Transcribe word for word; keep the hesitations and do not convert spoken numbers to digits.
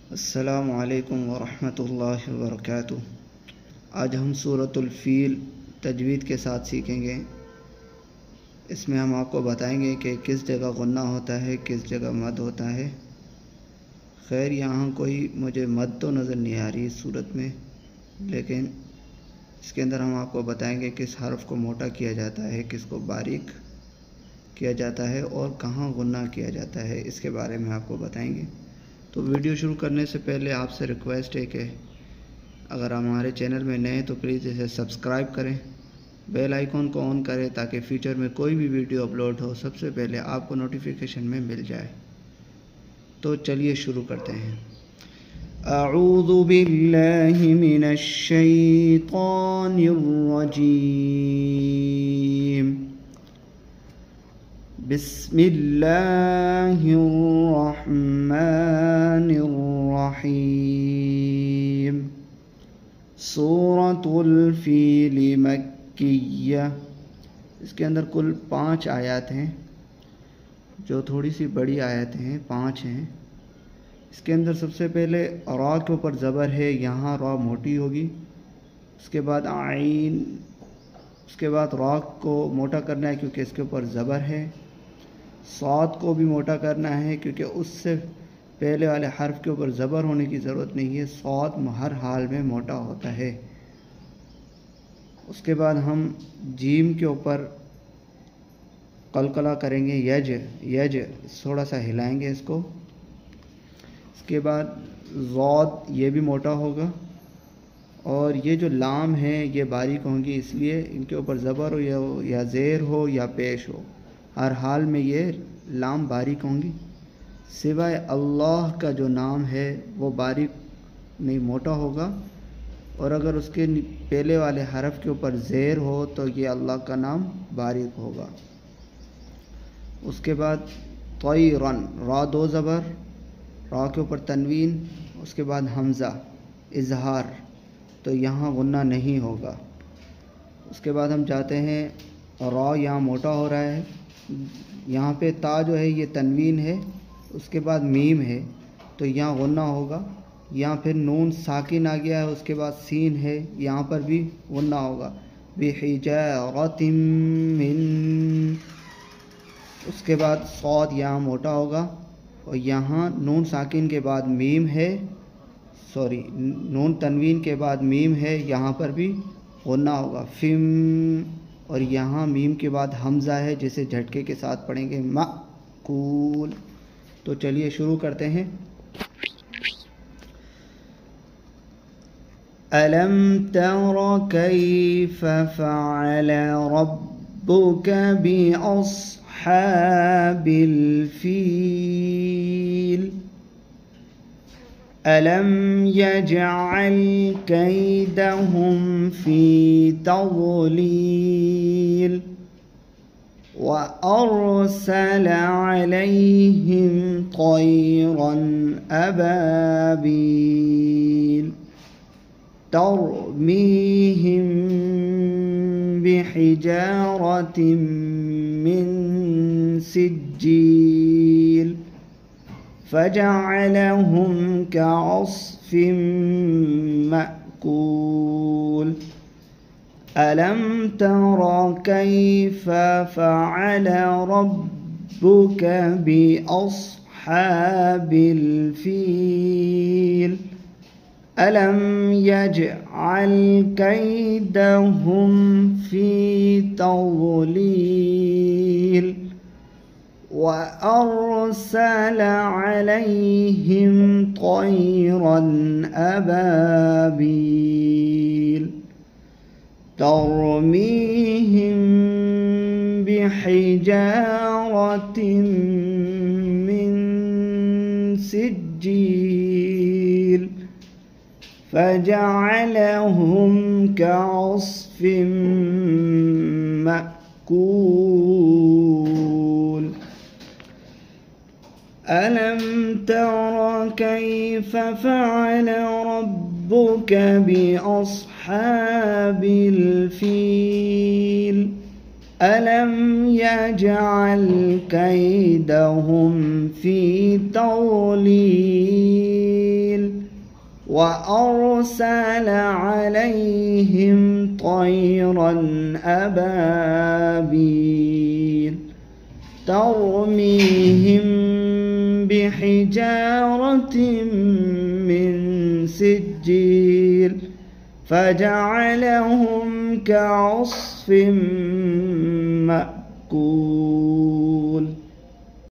السلام علیکم ورحمۃ اللہ وبرکاتہ۔ آج ہم سورۃ الفیل تجوید کے ساتھ سیکھیں گے۔ اس میں ہم آپ کو بتائیں گے کہ کس جگہ غنہ ہوتا ہے، کس جگہ مد ہوتا ہے۔ خیر یہاں کوئی مجھے مد تو نظر نہیں آ رہی اس صورت میں، لیکن اس کے اندر ہم آپ کو بتائیں گے کس حرف کو موٹا کیا جاتا ہے، کس کو باریک کیا جاتا ہے اور کہاں غنہ کیا جاتا ہے، اس کے بارے میں آپ کو بتائیں گے۔ تو ویڈیو شروع کرنے سے پہلے آپ سے ریکویسٹ ہے کہ اگر ہمارے چینل میں نئے تو پلیز اسے سبسکرائب کریں، بیل آئیکن کو آن کریں تاکہ فیوچر میں کوئی بھی ویڈیو اپلوڈ ہو سب سے پہلے آپ کو نوٹیفیکیشن میں مل جائے۔ تو چلیے شروع کرتے ہیں۔ اعوذ باللہ من الشیطان الرجیم، بسم اللہ الرحمن الرحیم۔ سورۃ الفیل مکیہ، اس کے اندر کل پانچ آیات ہیں، جو تھوڑی سی بڑی آیات ہیں، پانچ ہیں۔ اس کے اندر سب سے پہلے را کے اوپر زبر ہے، یہاں را موٹی ہوگی۔ اس کے بعد عین، اس کے بعد را کو موٹا کرنا ہے کیونکہ اس کے اوپر زبر ہے۔ صاد کو بھی موٹا کرنا ہے کیونکہ اس سے پہلے والے حرف کے اوپر زبر ہونے کی ضرورت نہیں ہے، صاد ہر حال میں موٹا ہوتا ہے۔ اس کے بعد ہم جیم کے اوپر قلقلہ کریں گے، یج یج تھوڑا سا ہلائیں گے اس کو۔ اس کے بعد ضاد، یہ بھی موٹا ہوگا، اور یہ جو لام ہے یہ باریک ہوں گی، اس لیے ان کے اوپر زبر ہو یا یا زیر ہو یا پیش ہو، ہر حال میں یہ لام باریک ہوں گی۔ سوائے اللہ کا جو نام ہے وہ باریک نہیں موٹا ہوگا، اور اگر اس کے پہلے والے حرف کے اوپر زیر ہو تو یہ اللہ کا نام باریک ہوگا۔ اس کے بعد طیرن، را دو زبر، را کے اوپر تنوین، اس کے بعد حمزہ اظہار، تو یہاں غنہ نہیں ہوگا۔ اس کے بعد ہم جاتے ہیں، را یہاں موٹا ہو رہا ہے، یہاں پہ تا جو ہے یہ تنوین ہے، اس کے بعد میم ہے تو یہاں غنہ ہوگا۔ یہاں پھر نون ساکن آ گیا ہے، اس کے بعد سین ہے، یہاں پر بھی غنہ ہوگا۔ بحجارۃ من، اس کے بعد صاد یہاں موٹا ہوگا، اور یہاں نون ساکن کے بعد میم ہے، سوری نون تنوین کے بعد میم ہے، یہاں پر بھی غنہ ہوگا۔ فم، اور یہاں میم کے بعد حمزہ ہے جسے جھٹکے کے ساتھ پڑھیں گے، مأکول۔ تو چلیے شروع کرتے ہیں۔ أَلَمْ تَرَ كَيْفَ فَعَلَ رَبُّكَ بِأَصْحَابِ الْفِيلِ أَلَمْ يَجْعَلْ كَيْدَهُمْ فِي تَضْلِيلٍ وَأَرْسَلَ عَلَيْهِمْ طَيْرًا أَبَابِيلَ تَرْمِيهِمْ بِحِجَارَةٍ مِّن سِجِّيلٍ فَجَعَلَهُمْ كَعَصْفٍ مَّأْكُولٍ أَلَمْ تَرَ كَيْفَ فَعَلَ رَبُّكَ بِأَصْحَابِ الْفِيلِ أَلَمْ يَجْعَلْ كَيْدَهُمْ فِي تَضْلِيلٍ وَأَرْسَلَ عَلَيْهِمْ طَيْرًا أَبَابِيلَ تَرْمِيهِمْ بِحِجَارَةٍ مِّن سِجِّيلٍ فَجَعَلَهُمْ كَعَصْفٍ مَّأْكُولٍ أَلَمْ تَرَ كَيْفَ فَعَلَ رَبُّكَ بِأَصْحَابِ الْفِيلِ أَلَمْ يَجْعَلْ كَيْدَهُمْ فِي تَضْلِيلٍ وأرسل عليهم طيرا أبابيل ترميهم بحجارة من سجيل فجعلهم كعصف مأكول.